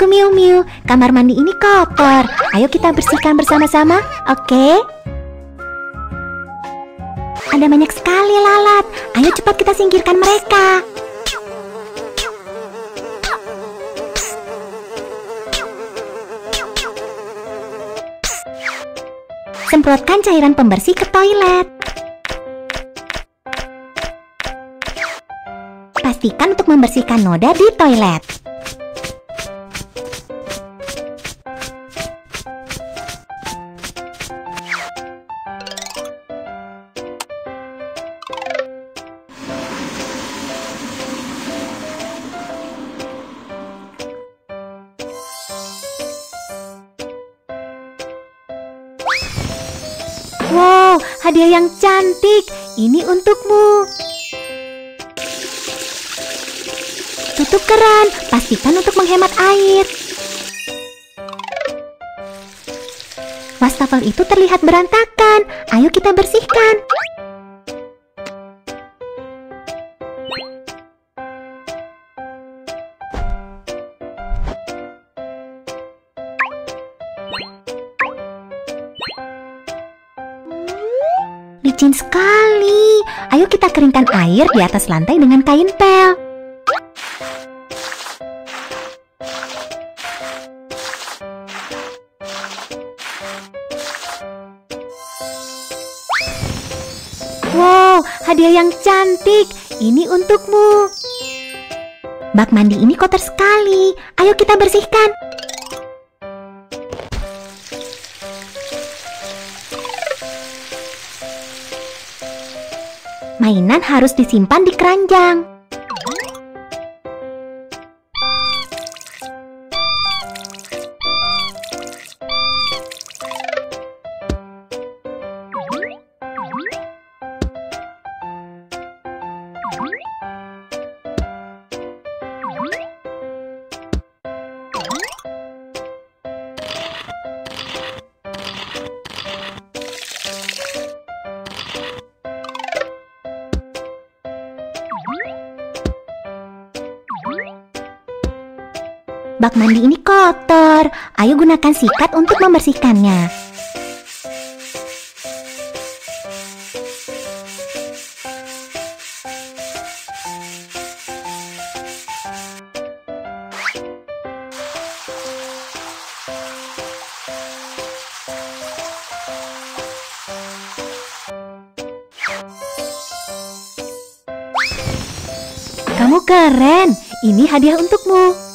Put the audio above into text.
Aku Miu Miu, kamar mandi ini kotor. Ayo kita bersihkan bersama-sama, oke? Ada banyak sekali lalat. Ayo cepat kita singkirkan mereka. Semprotkan cairan pembersih ke toilet. Pastikan untuk membersihkan noda di toilet. Wow, hadiah yang cantik. Ini untukmu. Tutup keran, pastikan untuk menghemat air. Wastafel itu terlihat berantakan. Ayo kita bersihkan. Licin sekali. Ayo kita keringkan air di atas lantai dengan kain pel. Wow, hadiah yang cantik. Ini untukmu. Bak mandi ini kotor sekali. Ayo kita bersihkan. Mainan harus disimpan di keranjang. Bak mandi ini kotor. Ayo gunakan sikat untuk membersihkannya. Kamu keren. Ini hadiah untukmu.